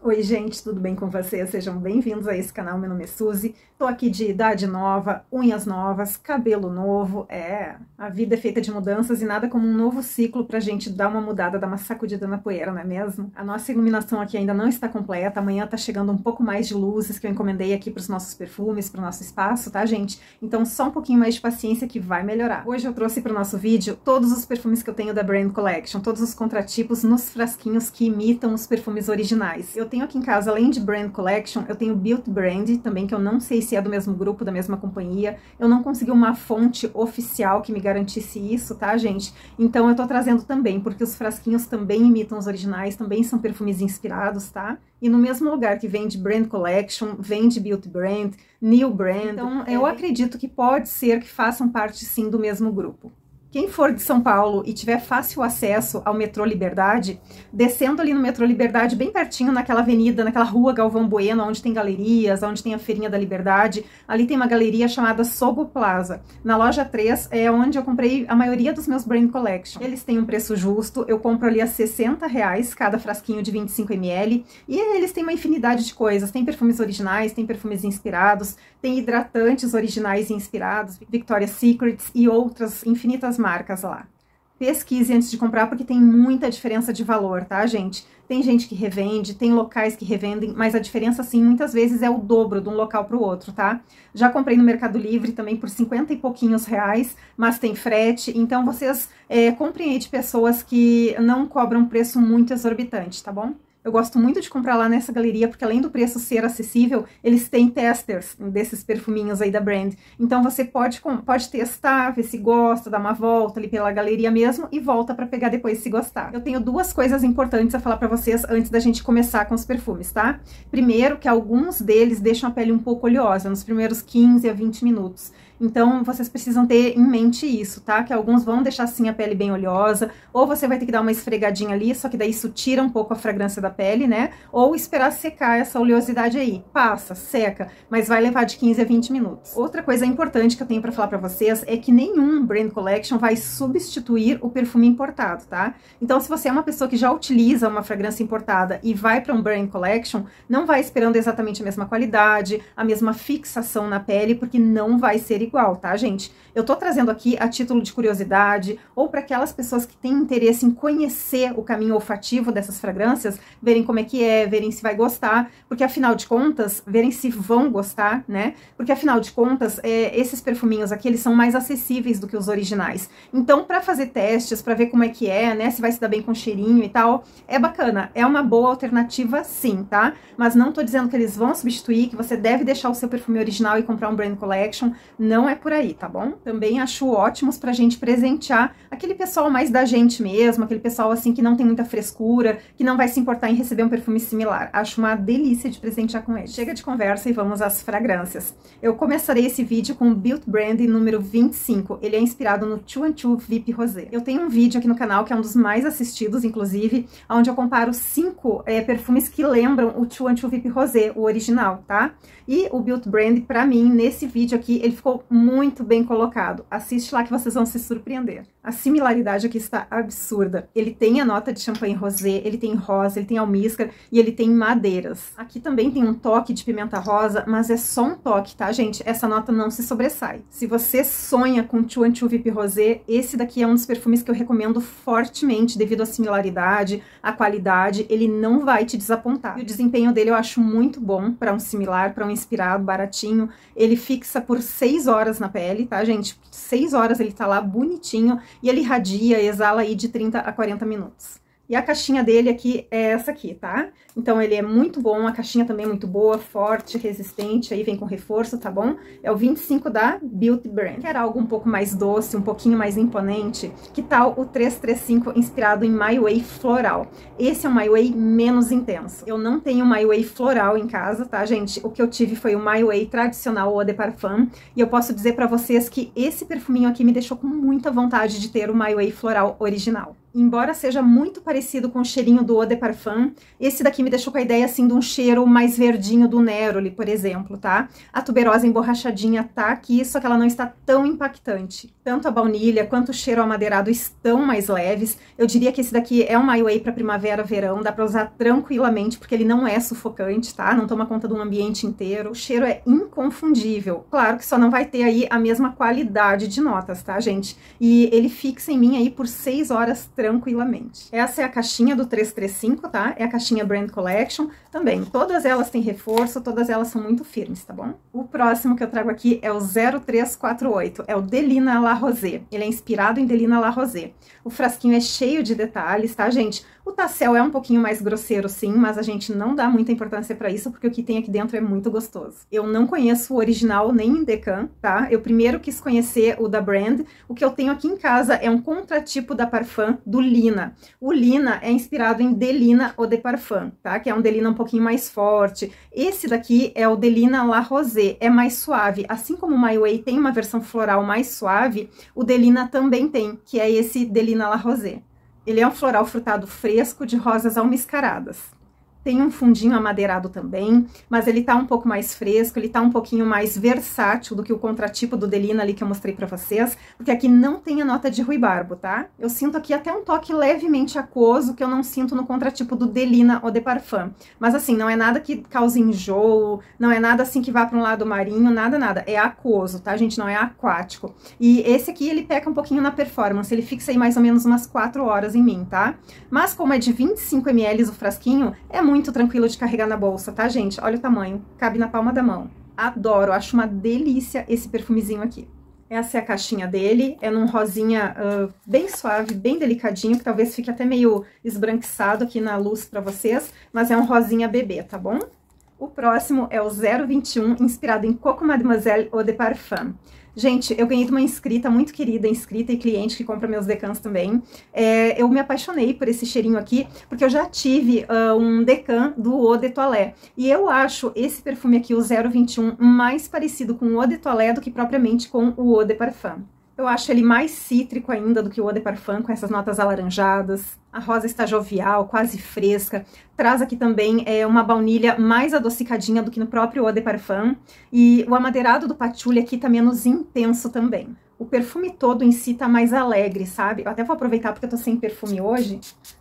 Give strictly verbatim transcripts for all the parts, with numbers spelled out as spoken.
Oi gente, tudo bem com vocês? Sejam bem-vindos a esse canal, meu nome é Suzy, tô aqui de idade nova, unhas novas, cabelo novo, é, a vida é feita de mudanças e nada como um novo ciclo pra gente dar uma mudada, dar uma sacudida na poeira, não é mesmo? A nossa iluminação aqui ainda não está completa, amanhã tá chegando um pouco mais de luzes que eu encomendei aqui pros nossos perfumes, pro nosso espaço, tá gente? Então só um pouquinho mais de paciência que vai melhorar. Hoje eu trouxe pro nosso vídeo todos os perfumes que eu tenho da Brand Collection, todos os contratipos nos frasquinhos que imitam os perfumes originais. Eu tenho aqui em casa, além de Brand Collection, eu tenho Beauty Brand também, que eu não sei se é do mesmo grupo, da mesma companhia. Eu não consegui uma fonte oficial que me garantisse isso, tá, gente? Então eu tô trazendo também, porque os frasquinhos também imitam os originais, também são perfumes inspirados, tá? E no mesmo lugar que vende Brand Collection, vende Beauty Brand, New Brand. Então eu acredito que pode ser que façam parte sim do mesmo grupo. Quem for de São Paulo e tiver fácil acesso ao metrô Liberdade, descendo ali no metrô Liberdade, bem pertinho naquela avenida, naquela rua Galvão Bueno, onde tem galerias, onde tem a Feirinha da Liberdade, ali tem uma galeria chamada Sogo Plaza. Na loja três é onde eu comprei a maioria dos meus Brand Collection. Eles têm um preço justo, eu compro ali a sessenta reais cada frasquinho de vinte e cinco mililitros, e eles têm uma infinidade de coisas, tem perfumes originais, tem perfumes inspirados, tem hidratantes originais e inspirados, Victoria's Secret e outras infinitas marcas lá. Pesquise antes de comprar, porque tem muita diferença de valor, tá, gente? Tem gente que revende, tem locais que revendem, mas a diferença, assim, muitas vezes é o dobro de um local para o outro, tá? Já comprei no Mercado Livre também por cinquenta e pouquinhos reais, mas tem frete, então vocês é, comprem aí de pessoas que não cobram preço muito exorbitante, tá bom? Eu gosto muito de comprar lá nessa galeria, porque além do preço ser acessível, eles têm testers desses perfuminhos aí da Brand. Então você pode, pode testar, ver se gosta, dar uma volta ali pela galeria mesmo e volta pra pegar depois se gostar. Eu tenho duas coisas importantes a falar pra vocês antes da gente começar com os perfumes, tá? Primeiro, que alguns deles deixam a pele um pouco oleosa nos primeiros quinze a vinte minutos. Então, vocês precisam ter em mente isso, tá? Que alguns vão deixar, assim, a pele bem oleosa, ou você vai ter que dar uma esfregadinha ali, só que daí isso tira um pouco a fragrância da pele, né? Ou esperar secar essa oleosidade aí. Passa, seca, mas vai levar de quinze a vinte minutos. Outra coisa importante que eu tenho pra falar pra vocês é que nenhum Brand Collection vai substituir o perfume importado, tá? Então, se você é uma pessoa que já utiliza uma fragrância importada e vai pra um Brand Collection, não vai esperando exatamente a mesma qualidade, a mesma fixação na pele, porque não vai ser igual. Igual, tá, gente? Eu tô trazendo aqui a título de curiosidade ou para aquelas pessoas que têm interesse em conhecer o caminho olfativo dessas fragrâncias, verem como é que é, verem se vai gostar, porque afinal de contas, verem se vão gostar, né? Porque afinal de contas, é, esses perfuminhos aqui, eles são mais acessíveis do que os originais. Então, para fazer testes, para ver como é que é, né? Se vai se dar bem com cheirinho e tal, é bacana. É uma boa alternativa, sim, tá? Mas não tô dizendo que eles vão substituir, que você deve deixar o seu perfume original e comprar um Brand Collection. Não Não é por aí, tá bom? Também acho ótimos pra gente presentear aquele pessoal mais da gente mesmo, aquele pessoal assim que não tem muita frescura, que não vai se importar em receber um perfume similar. Acho uma delícia de presentear com ele. Chega de conversa e vamos às fragrâncias. Eu começarei esse vídeo com o Beauty Brand número vinte e cinco. Ele é inspirado no Two and Two V I P Rosé. Eu tenho um vídeo aqui no canal que é um dos mais assistidos, inclusive, onde eu comparo cinco é, perfumes que lembram o Two and Two V I P Rosé, o original, tá? E o Beauty Brand, pra mim, nesse vídeo aqui, ele ficou muito bem colocado. Assiste lá que vocês vão se surpreender. A similaridade aqui está absurda. Ele tem a nota de champanhe rosé, ele tem rosa, ele tem almíscar e ele tem madeiras. Aqui também tem um toque de pimenta rosa, mas é só um toque, tá, gente? Essa nota não se sobressai. Se você sonha com Two and Two V I P Rosé, esse daqui é um dos perfumes que eu recomendo fortemente devido à similaridade, à qualidade. Ele não vai te desapontar. E o desempenho dele eu acho muito bom para um similar, para um inspirado, baratinho. Ele fixa por seis horas na pele, tá, gente? seis horas ele tá lá bonitinho e ele irradia, exala aí de trinta a quarenta minutos. E a caixinha dele aqui é essa aqui, tá? Então ele é muito bom, a caixinha também é muito boa, forte, resistente, aí vem com reforço, tá bom? É o vinte e cinco da Beauty Brand. Quer algo um pouco mais doce, um pouquinho mais imponente? Que tal o trezentos e trinta e cinco inspirado em My Way Floral? Esse é um My Way menos intenso. Eu não tenho My Way Floral em casa, tá, gente? O que eu tive foi o My Way tradicional Eau de Parfum, e eu posso dizer pra vocês que esse perfuminho aqui me deixou com muita vontade de ter o My Way Floral original. Embora seja muito parecido com o cheirinho do Eau de Parfum, esse daqui me deixou com a ideia, assim, de um cheiro mais verdinho do Neroli, por exemplo, tá? A tuberosa emborrachadinha tá aqui, só que ela não está tão impactante. Tanto a baunilha quanto o cheiro amadeirado estão mais leves. Eu diria que esse daqui é um My Way para primavera, verão, dá pra usar tranquilamente, porque ele não é sufocante, tá? Não toma conta de um ambiente inteiro. O cheiro é inconfundível. Claro que só não vai ter aí a mesma qualidade de notas, tá, gente? E ele fixa em mim aí por seis horas tranquilamente. Essa é a caixinha do trezentos e trinta e cinco, tá? É a caixinha Brand Collection. Também, todas elas têm reforço, todas elas são muito firmes, tá bom? O próximo que eu trago aqui é o zero três quatro oito, é o Delina La Rosé. Ele é inspirado em Delina La Rosé. O frasquinho é cheio de detalhes, tá, gente? O tassel é um pouquinho mais grosseiro, sim, mas a gente não dá muita importância pra isso, porque o que tem aqui dentro é muito gostoso. Eu não conheço o original nem em Decan, tá? Eu primeiro quis conhecer o da Brand. O que eu tenho aqui em casa é um contratipo da Parfum do Lina. O Lina é inspirado em Delina Eau de Parfum, tá? Que é um Delina um pouquinho mais forte. Esse daqui é o Delina La Rosé, é mais suave. Assim como o My Way tem uma versão floral mais suave, o Delina também tem, que é esse Delina La Rosé. Ele é um floral frutado fresco de rosas almiscaradas. Tem um fundinho amadeirado também, mas ele tá um pouco mais fresco, ele tá um pouquinho mais versátil do que o contratipo do Delina ali que eu mostrei pra vocês, porque aqui não tem a nota de ruibarbo, tá? Eu sinto aqui até um toque levemente aquoso que eu não sinto no contratipo do Delina Eau de Parfum. Mas assim, não é nada que cause enjoo, não é nada assim que vá pra um lado marinho, nada, nada. É aquoso, tá, gente? Não é aquático. E esse aqui, ele peca um pouquinho na performance, ele fixa aí mais ou menos umas quatro horas em mim, tá? Mas como é de vinte e cinco mililitros o frasquinho, é muito muito tranquilo de carregar na bolsa, tá, gente? Olha o tamanho, cabe na palma da mão. Adoro, acho uma delícia esse perfumezinho aqui. Essa é a caixinha dele, é num rosinha uh, bem suave, bem delicadinho, que talvez fique até meio esbranquiçado aqui na luz pra vocês, mas é um rosinha bebê, tá bom? O próximo é o zero vinte e um, inspirado em Coco Mademoiselle Eau de Parfum. Gente, eu ganhei de uma inscrita, muito querida, inscrita e cliente que compra meus Decans também. É, eu me apaixonei por esse cheirinho aqui, porque eu já tive uh, um Decan do Eau de Toilette. E eu acho esse perfume aqui, o zero vinte e um, mais parecido com o Eau de Toilette do que propriamente com o Eau de Parfum. Eu acho ele mais cítrico ainda do que o Eau de Parfum, com essas notas alaranjadas. A rosa está jovial, quase fresca. Traz aqui também é, uma baunilha mais adocicadinha do que no próprio Eau de Parfum. E o amadeirado do patchouli aqui tá menos intenso também. O perfume todo em si tá mais alegre, sabe? Eu até vou aproveitar porque eu tô sem perfume hoje.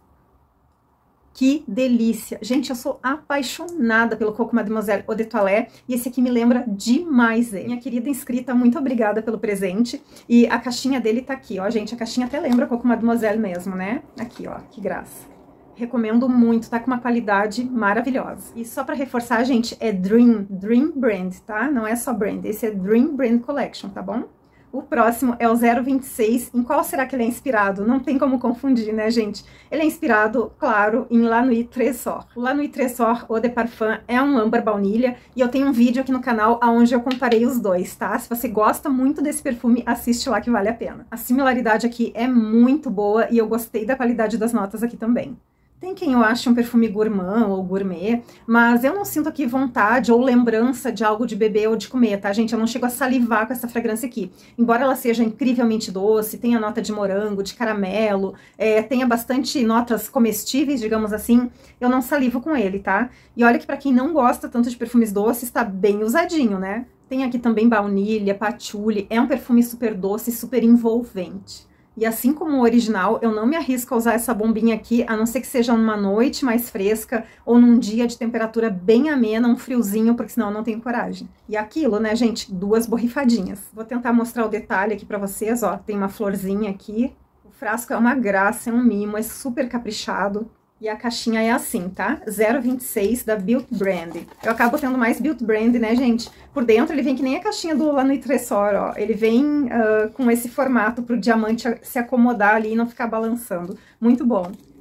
Que delícia! Gente, eu sou apaixonada pelo Coco Mademoiselle Eau de Toilette e esse aqui me lembra demais ele. Minha querida inscrita, muito obrigada pelo presente. E a caixinha dele tá aqui, ó, gente. A caixinha até lembra Coco Mademoiselle mesmo, né? Aqui, ó, que graça. Recomendo muito, tá com uma qualidade maravilhosa. E só pra reforçar, gente, é Dream, Dream Brand, tá? Não é só Brand, esse é Dream Brand Collection, tá bom? O próximo é o zero vinte e seis. Em qual será que ele é inspirado? Não tem como confundir, né, gente? Ele é inspirado, claro, em La Nuit Trésor. O La Nuit Trésor Eau de Parfum é um âmbar baunilha e eu tenho um vídeo aqui no canal onde eu comparei os dois, tá? Se você gosta muito desse perfume, assiste lá que vale a pena. A similaridade aqui é muito boa e eu gostei da qualidade das notas aqui também. Tem quem eu ache um perfume gourmand ou gourmet, mas eu não sinto aqui vontade ou lembrança de algo de beber ou de comer, tá, gente? Eu não chego a salivar com essa fragrância aqui. Embora ela seja incrivelmente doce, tenha nota de morango, de caramelo, é, tenha bastante notas comestíveis, digamos assim, eu não salivo com ele, tá? E olha que pra quem não gosta tanto de perfumes doces, tá bem usadinho, né? Tem aqui também baunilha, patchouli, é um perfume super doce, super envolvente. E assim como o original, eu não me arrisco a usar essa bombinha aqui, a não ser que seja numa noite mais fresca ou num dia de temperatura bem amena, um friozinho, porque senão eu não tenho coragem. E aquilo, né, gente, duas borrifadinhas. Vou tentar mostrar o detalhe aqui pra vocês, ó, tem uma florzinha aqui. O frasco é uma graça, é um mimo, é super caprichado. E a caixinha é assim, tá? zero vinte e seis da Built Brand. Eu acabo tendo mais Built Brand, né, gente? Por dentro ele vem que nem a caixinha do La Nuit Trésor, ó. Ele vem uh, com esse formato pro diamante se acomodar ali e não ficar balançando. Muito bom.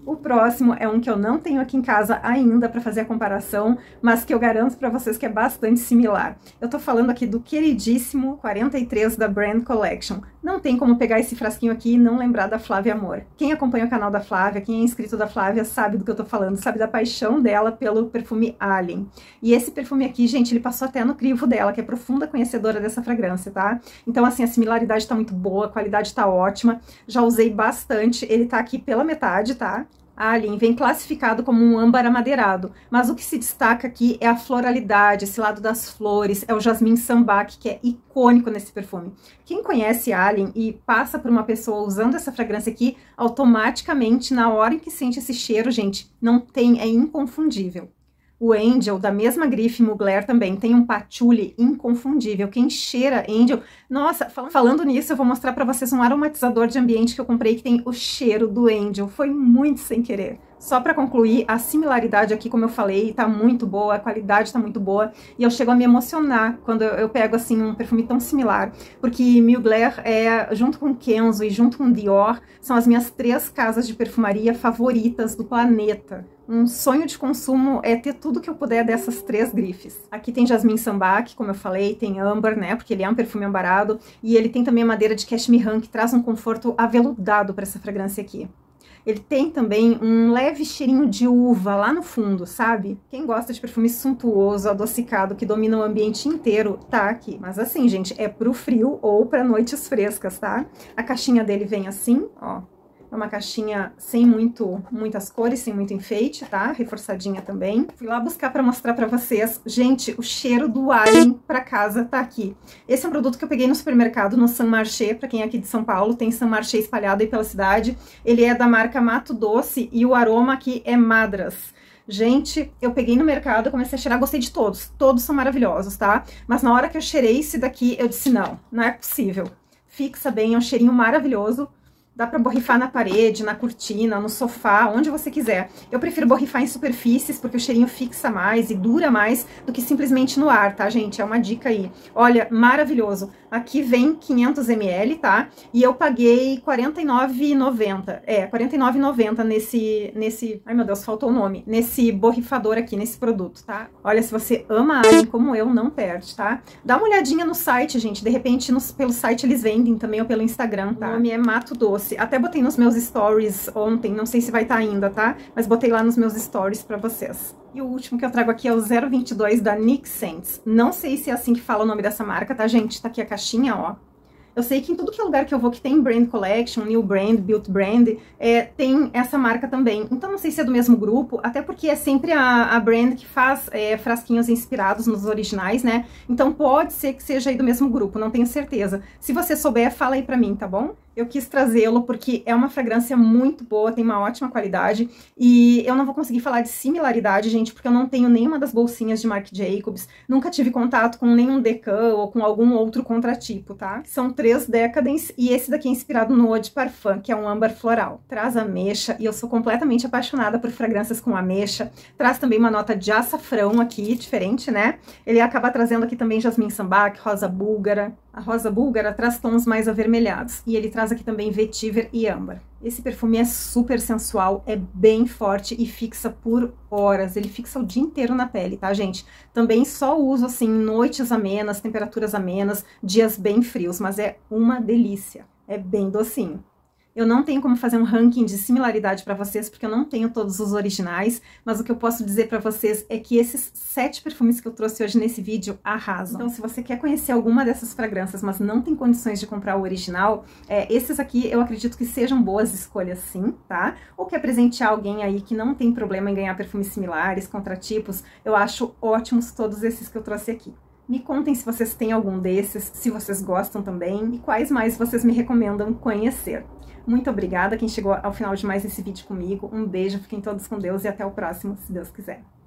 O próximo é um que eu não tenho aqui em casa ainda para fazer a comparação, mas que eu garanto para vocês que é bastante similar. Eu tô falando aqui do queridíssimo quarenta e três da Brand Collection. Não tem como pegar esse frasquinho aqui e não lembrar da Flávia Amor. Quem acompanha o canal da Flávia, quem é inscrito da Flávia, sabe do que eu tô falando, sabe da paixão dela pelo perfume Alien. E esse perfume aqui, gente, ele passou até no crivo dela, que é profunda conhecedora dessa fragrância, tá? Então, assim, a similaridade tá muito boa, a qualidade tá ótima. Já usei bastante, ele tá aqui pela metade, tá? Alien vem classificado como um âmbar amadeirado, mas o que se destaca aqui é a floralidade, esse lado das flores, é o jasmim sambac, que é icônico nesse perfume. Quem conhece Alien e passa por uma pessoa usando essa fragrância aqui, automaticamente, na hora em que sente esse cheiro, gente, não tem, é inconfundível. O Angel, da mesma grife Mugler, também tem um patchouli inconfundível. Quem cheira Angel... Nossa, falando nisso, eu vou mostrar pra vocês um aromatizador de ambiente que eu comprei que tem o cheiro do Angel. Foi muito sem querer. Só pra concluir, a similaridade aqui, como eu falei, tá muito boa, a qualidade tá muito boa. E eu chego a me emocionar quando eu pego, assim, um perfume tão similar. Porque Mugler, é, junto com Kenzo e junto com Dior, são as minhas três casas de perfumaria favoritas do planeta. Um sonho de consumo é ter tudo que eu puder dessas três grifes. Aqui tem jasmim sambac, como eu falei, tem âmbar, né, porque ele é um perfume ambarado, e ele tem também a madeira de cashmere, que traz um conforto aveludado para essa fragrância aqui. Ele tem também um leve cheirinho de uva lá no fundo, sabe? Quem gosta de perfume suntuoso, adocicado, que domina o ambiente inteiro, tá aqui. Mas assim, gente, é pro frio ou pra noites frescas, tá? A caixinha dele vem assim, ó. É uma caixinha sem muito, muitas cores, sem muito enfeite, tá? Reforçadinha também. Fui lá buscar pra mostrar pra vocês. Gente, o cheiro do Alien pra casa tá aqui. Esse é um produto que eu peguei no supermercado, no Saint Marché, pra quem é aqui de São Paulo. Tem Saint Marché espalhado aí pela cidade. Ele é da marca Mato Doce e o aroma aqui é Madras. Gente, eu peguei no mercado, comecei a cheirar, gostei de todos. Todos são maravilhosos, tá? Mas na hora que eu cheirei esse daqui, eu disse, não, não é possível. Fixa bem, é um cheirinho maravilhoso. Dá pra borrifar na parede, na cortina, no sofá, onde você quiser. Eu prefiro borrifar em superfícies, porque o cheirinho fixa mais e dura mais do que simplesmente no ar, tá, gente? É uma dica aí. Olha, maravilhoso. Aqui vem quinhentos mililitros, tá? E eu paguei quarenta e nove reais e noventa centavos. É, quarenta e nove reais e noventa centavos nesse, nesse... Ai, meu Deus, faltou o nome. Nesse borrifador aqui, nesse produto, tá? Olha, se você ama Alien como eu, não perde, tá? Dá uma olhadinha no site, gente. De repente, no, pelo site eles vendem também, ou pelo Instagram, tá? O nome é Mato Doce. Até botei nos meus stories ontem, não sei se vai estar ainda, tá? Mas botei lá nos meus stories pra vocês. E o último que eu trago aqui é o zero vinte e dois da Nick Scents. Não sei se é assim que fala o nome dessa marca, tá, gente? Tá aqui a caixinha, ó. Eu sei que em tudo que é lugar que eu vou que tem Brand Collection, New Brand, Built Brand, é, tem essa marca também. Então não sei se é do mesmo grupo, até porque é sempre a, a Brand que faz é, frasquinhos inspirados nos originais, né? Então pode ser que seja aí do mesmo grupo, não tenho certeza. Se você souber, fala aí pra mim, tá bom? Eu quis trazê-lo porque é uma fragrância muito boa, tem uma ótima qualidade. E eu não vou conseguir falar de similaridade, gente, porque eu não tenho nenhuma das bolsinhas de Marc Jacobs. Nunca tive contato com nenhum Decan ou com algum outro contratipo, tá? São três Decadence e esse daqui é inspirado no Eau de Parfum, que é um âmbar floral. Traz ameixa e eu sou completamente apaixonada por fragrâncias com ameixa. Traz também uma nota de açafrão aqui, diferente, né? Ele acaba trazendo aqui também jasmim sambac, rosa búlgara. A rosa búlgara traz tons mais avermelhados. E ele traz aqui também vetiver e âmbar. Esse perfume é super sensual, é bem forte e fixa por horas. Ele fixa o dia inteiro na pele, tá, gente? Também só uso, assim, noites amenas, temperaturas amenas, dias bem frios, mas é uma delícia. É bem docinho. Eu não tenho como fazer um ranking de similaridade para vocês, porque eu não tenho todos os originais, mas o que eu posso dizer para vocês é que esses sete perfumes que eu trouxe hoje nesse vídeo arrasam. Então, se você quer conhecer alguma dessas fragrâncias, mas não tem condições de comprar o original, é, esses aqui eu acredito que sejam boas escolhas sim, tá? Ou quer presentear alguém aí que não tem problema em ganhar perfumes similares, contratipos, eu acho ótimos todos esses que eu trouxe aqui. Me contem se vocês têm algum desses, se vocês gostam também, e quais mais vocês me recomendam conhecer. Muito obrigada quem chegou ao final de mais esse vídeo comigo. Um beijo, fiquem todos com Deus e até o próximo, se Deus quiser.